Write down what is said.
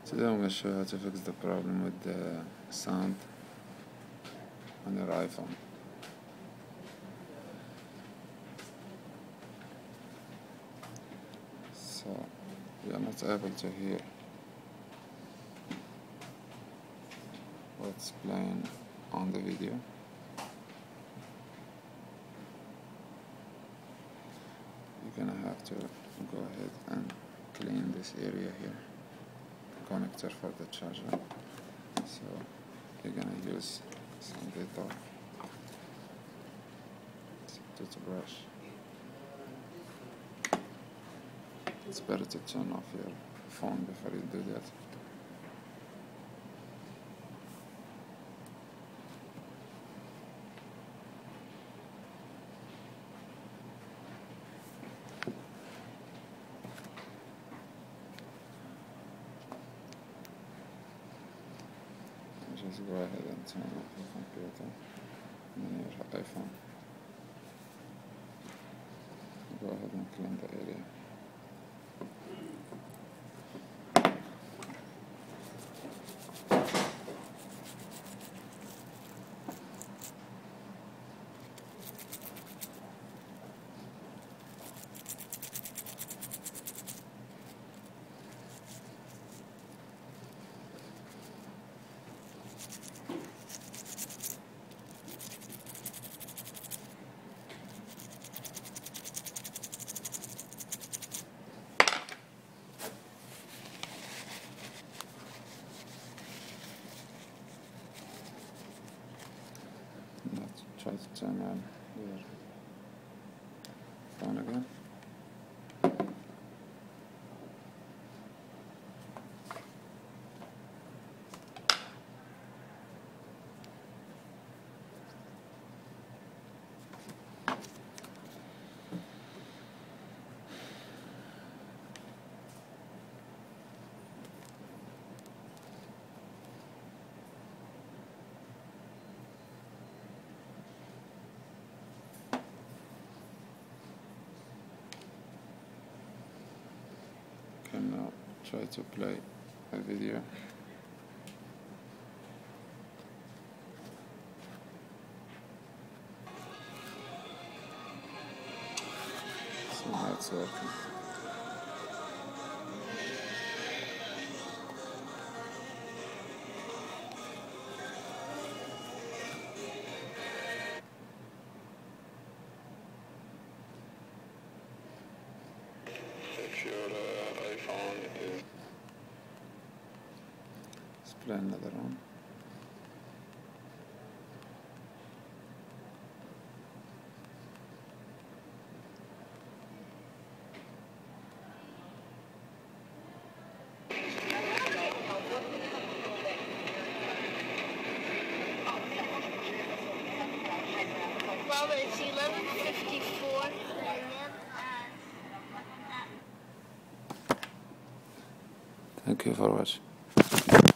Today I'm going to show you how to fix the problem with the sound on your iPhone. So you're not able to hear what's playing on the video. You're gonna have to go ahead and clean this area here, connector for the charger. So you're gonna use some Dettol, toothbrush. It's better to turn off your phone before you do that. Just go ahead and turn off your computer and your iPhone. Go ahead and clean the area. Try to turn on your phone again. And now try to play a video. So now it's working. If your iPhone is... Let's play another one. Well, it's 11:54. Thank you for watching.